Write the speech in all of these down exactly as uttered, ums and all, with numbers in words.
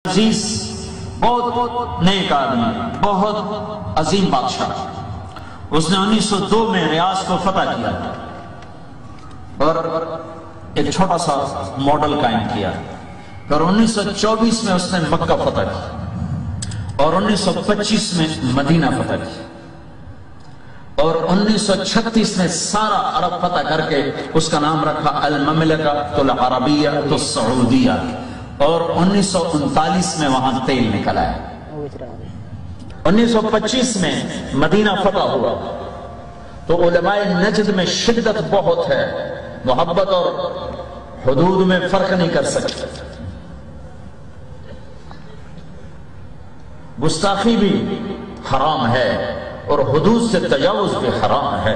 عزیز بہت نیک آدمی، بہت عظیم بادشاہ، اس نے انیس سو دو میں ریاض کو فتح کیا اور ایک چھوٹا سا ماڈل قائم کیا، اور انیس سو چوبیس میں اس نے مکہ فتح کیا اور انیس سو پچیس میں مدینہ فتح کیا اور انیس سو چھتیس میں سارا عرب فتح کر کے اس کا نام رکھا المملکۃ العربیہ السعودیہ، اور انیس سو انتالیس میں وہاں تیل نکل آیا۔ انیس سو پچیس میں مدینہ فتح ہوا تو علماء نجد میں شدت بہت ہے، محبت اور حدود میں فرق نہیں کر سکتے، گستاخی بھی حرام ہے اور حدود سے تجاوز بھی حرام ہے۔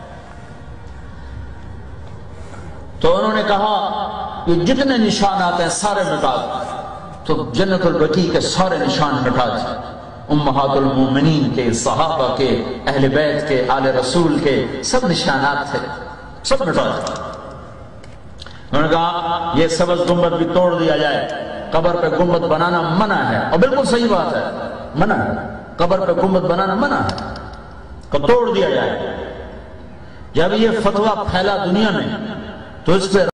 تو انہوں نے کہا کہ جتنے نشانات ہیں سارے مٹا دیں، تو جنت البقیع کے سارے نشان مٹا دیں، امہات المومنین کے، صحابہ کے، اہل بیت کے، آل رسول کے سب نشانات تھے، سب مٹا دیں۔ انہوں نے کہا یہ سبز گنبد بھی توڑ دیا جائے، قبر پہ گنبد بنانا منع ہے، اور بالکل صحیح بات ہے، منع ہے، قبر پہ گنبد بنانا منع ہے، تو توڑ دیا جائے۔ جب یہ فتویٰ پھیلا دنیا میں تو اس پہ